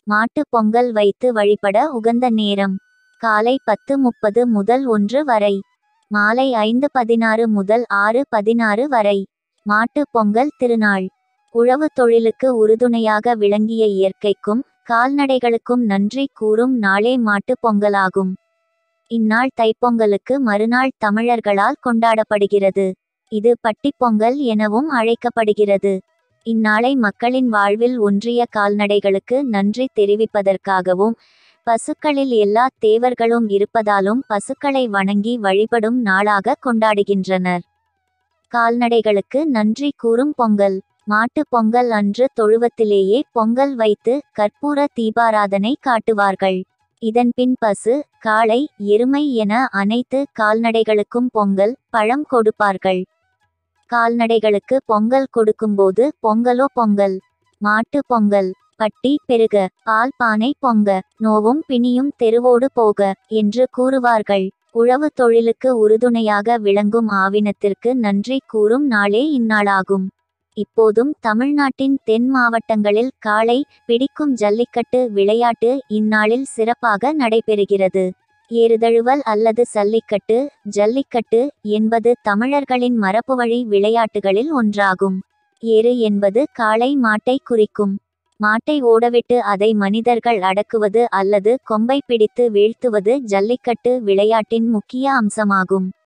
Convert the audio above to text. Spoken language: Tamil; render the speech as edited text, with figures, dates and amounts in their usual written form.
மாட்டு பொங்கல் வைத்து வழிபட உகந்த நேரம் காலை 10:30 முதல் 1 வரை, மாலை 5:16 முதல் 6:16 வரை. மாட்டு பொங்கல் திருநாள் உழவு தொழிலுக்கு உறுதுணையாக விளங்கிய இயற்கைக்கும் கால்நடைகளுக்கும் நன்றி கூறும் நாளே மாட்டு பொங்கலாகும். இந்நாள் தைப்பொங்கலுக்கு மறுநாள் தமிழர்களால் கொண்டாடப்படுகிறது. இது பட்டிப்பொங்கல் எனவும் அழைக்கப்படுகிறது. இந்நாளை மக்களின் வாழ்வில் ஒன்றிய கால்நடைகளுக்கு நன்றி தெரிவிப்பதற்காகவும், பசுக்களில் எல்லா தேவர்களும் இருப்பதாலும் பசுக்களை வணங்கி வழிபடும் நாளாக கொண்டாடுகின்றனர். கால்நடைகளுக்கு நன்றி கூறும் பொங்கல் மாட்டு பொங்கல் அன்று தொழுவத்திலேயே பொங்கல் வைத்து கற்பூர தீபாராதனை காட்டுவார்கள். இதன்பின் பசு, காளை, எருமை என அனைத்து கால்நடைகளுக்கும் பொங்கல், பழம் கொடுப்பார்கள். கால்நடைகளுக்கு பொங்கல் கொடுக்கும்போது பொங்கலோ பொங்கல், மாட்டு பொங்கல், பட்டி பெருக, பால் பானை பொங்க, நோவும் பிணியும் தெருவோடு போக என்று கூறுவார்கள். உழவு தொழிலுக்கு உறுதுணையாக விளங்கும் ஆவினத்திற்கு நன்றி கூறும் நாளே இந்நாளாகும். இப்போதும் தமிழ்நாட்டின் தென் மாவட்டங்களில் காளை பிடிக்கும் ஜல்லிக்கட்டு விளையாட்டு இந்நாளில் சிறப்பாக நடைபெறுகிறது. ஏறுதழுவல் அல்லது சல்லிக்கட்டு, ஜல்லிக்கட்டு என்பது தமிழர்களின் மரபுவழி விளையாட்டுகளில் ஒன்றாகும். ஏறு என்பது காளை மாட்டை குறிக்கும். மாட்டை ஓடவிட்டு அதை மனிதர்கள் அடக்குவது அல்லது கொம்பை பிடித்து வீழ்த்துவது ஜல்லிக்கட்டு விளையாட்டின் முக்கிய அம்சமாகும்.